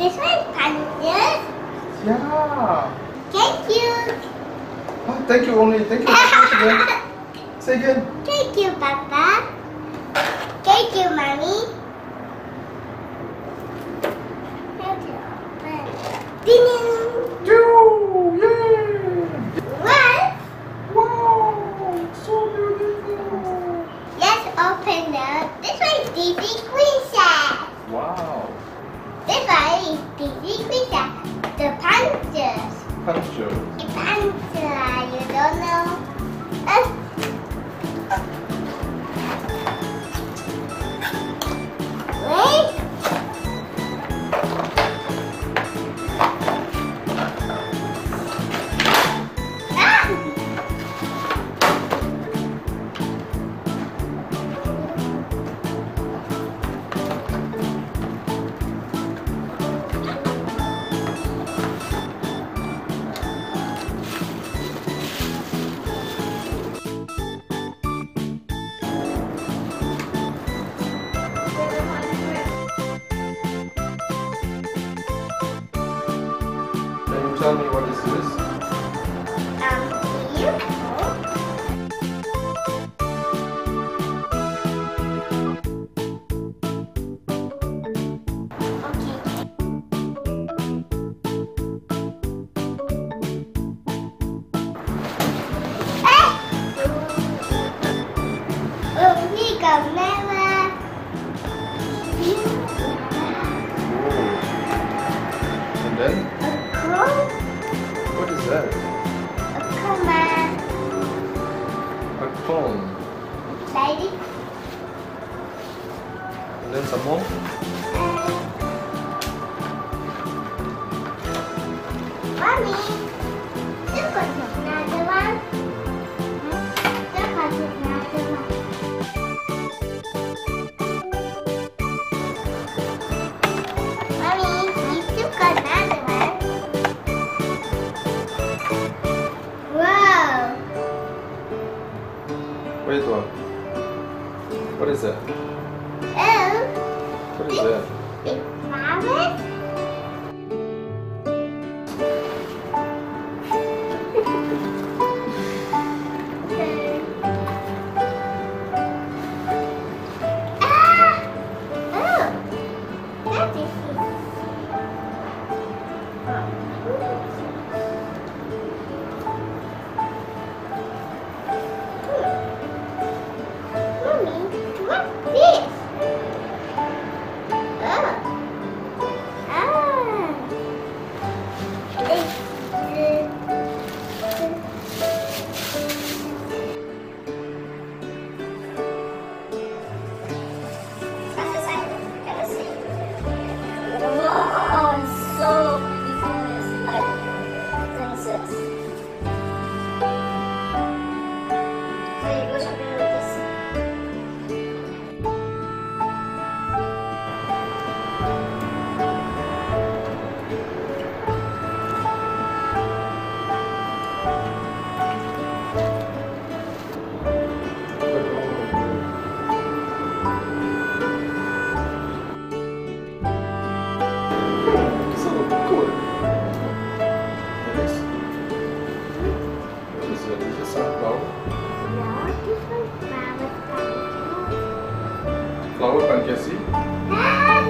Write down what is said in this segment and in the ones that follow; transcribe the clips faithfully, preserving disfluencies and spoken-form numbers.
This one punches. Yeah. Thank you. Oh, thank you only. Thank you. Once again. Say again. Thank you, Papa. Thank you, Mommy. Thank you. Ding! Two. Yay! What? Wow! So beautiful. Let's open up. This one is Disney Princess. Wow. This one is Disney Princess. The punches. Puncher. The puncher. You don't know. Uh, Wait. Ah! Can you tell me what is this? Um, here. Okay. Eh! Oh, ini kamera. And then, A crow. what is that? A comma. A comb. Lady. And then some more. Mommy, look at another one. Look at another one. Mommy, we took another one. Wow. Wait one. What is that? Oh, What is that? big flowers. Ah! Oh, that is it. Mommy, what's this? Oh. Ah. It's Wow, so beautiful. Princess. So you go shopping with this. So cool. Nice. What is it? Is it sunflower? no, this one flower Flower pancake? Ah!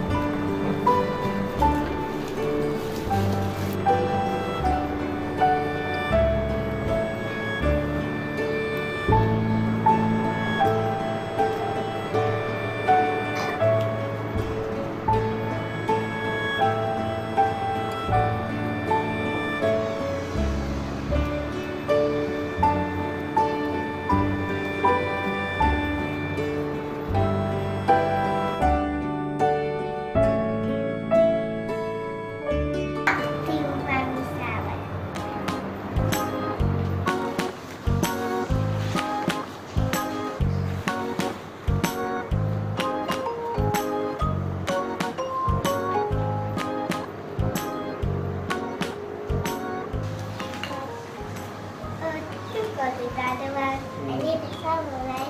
Pink Mommy salad. Oh, you got the other one. I need the salad.